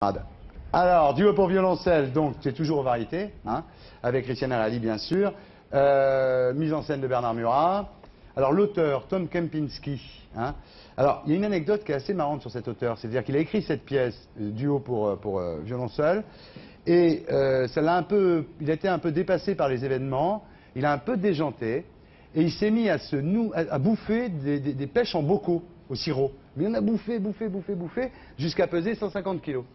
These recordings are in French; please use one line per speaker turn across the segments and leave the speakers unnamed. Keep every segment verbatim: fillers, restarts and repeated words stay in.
Alors, duo pour violoncelle, donc c'est toujours aux variétés, hein, avec Christiane Arali bien sûr, euh, mise en scène de Bernard Murat. Alors l'auteur, Tom Kempinski, hein. Alors il y a une anecdote qui est assez marrante sur cet auteur, c'est-à-dire qu'il a écrit cette pièce, euh, duo pour, pour euh, violon seul, et euh, ça l'a un peu, il a été un peu dépassé par les événements, il a un peu déjanté, et il s'est mis à, se nou, à, à bouffer des, des, des pêches en bocaux, au sirop. Mais il en a bouffé, bouffé, bouffé, bouffé, jusqu'à peser cent cinquante kilos.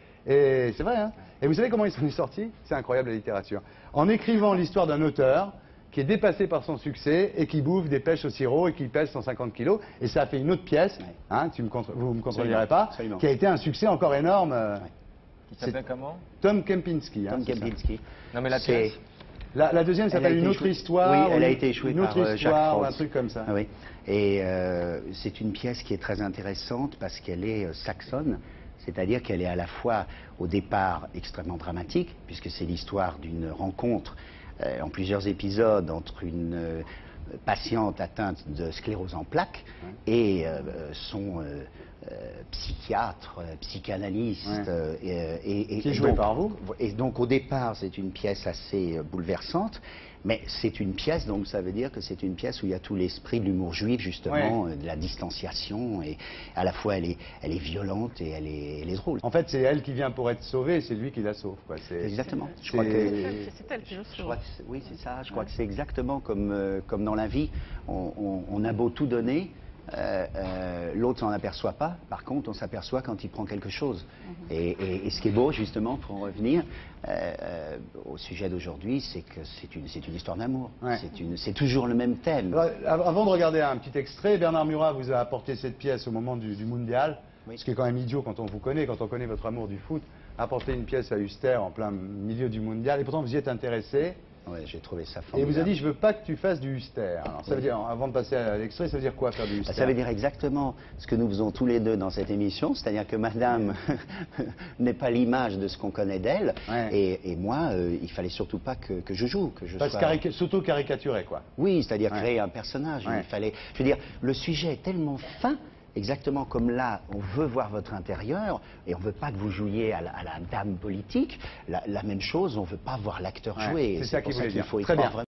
Et c'est vrai, hein. Et vous savez comment il s'en est sorti? C'est incroyable la littérature. En écrivant l'histoire d'un auteur qui est dépassé par son succès et qui bouffe des pêches au sirop et qui pèse cent cinquante kilos. Et ça a fait une autre pièce, hein, tu me contre... vous ne me contredirez pas, absolument, qui a été un succès encore énorme. Ouais.
Qui s'appelle comment?
Tom Kempinski.
Tom
Hein,
Kempinski.
Non mais la pièce.
La, la deuxième s'appelle Une autre histoire.
Oui, elle a été échouée
une autre
par
histoire,
Jacques
ou un truc comme ça.
Ah, oui. Et euh, c'est une pièce qui est très intéressante parce qu'elle est euh, saxonne. C'est-à-dire qu'elle est à la fois, au départ, extrêmement dramatique, puisque c'est l'histoire d'une rencontre euh, en plusieurs épisodes entre une euh, patiente atteinte de sclérose en plaques ouais. et euh, son euh, euh, psychiatre, euh, psychanalyste. Ouais. Euh, et, et,
Qui est
et
joué
donc,
par vous.
Et donc, au départ, c'est une pièce assez euh, bouleversante. Mais c'est une pièce, donc ça veut dire que c'est une pièce où il y a tout l'esprit de l'humour juif, justement, ouais. de la distanciation, et à la fois elle est, elle est violente et elle est, elle est drôle.
En fait, c'est elle qui vient pour être sauvée, et c'est lui qui la sauve. Quoi.
Exactement.
Je crois que c'est elle qui le sauve.
Oui, c'est ça. Je crois ouais. que c'est exactement comme, euh, comme dans la vie. On, on, on a beau tout donner, euh, euh, l'autre s'en aperçoit pas. Par contre, on s'aperçoit quand il prend quelque chose. Mm-hmm. et, et, et ce qui est beau, justement, pour en revenir euh, euh, au sujet d'aujourd'hui, c'est que c'est une, c'est une histoire d'amour. Ouais. C'est toujours le même thème.
Alors, avant de regarder un petit extrait, Bernard Murat vous a apporté cette pièce au moment du, du mondial, oui. ce qui est quand même idiot quand on vous connaît, quand on connaît votre amour du foot, apporter une pièce à Uster en plein milieu du mondial, et pourtant vous y êtes intéressé.
Oui, j'ai trouvé ça
formidable. Et vous a dit, je veux pas que tu fasses du Uster. Alors, ça veut dire, avant de passer à l'extrait, ça veut dire quoi faire du Uster?
Ça veut dire exactement ce que nous faisons tous les deux dans cette émission, c'est-à-dire que madame n'est pas l'image de ce qu'on connaît d'elle, ouais. et, et moi, euh, il fallait surtout pas que, que je joue, que je
Parce sois... s'auto-caricaturer, quoi.
Oui, c'est-à-dire ouais. créer un personnage. Ouais. Il fallait, je veux dire, le sujet est tellement fin. Exactement comme là, on veut voir votre intérieur et on ne veut pas que vous jouiez à la, à la dame politique. La, la même chose, on ne veut pas voir l'acteur ouais, jouer.
C'est ça qu'il faut dire.
Faut
Très bien.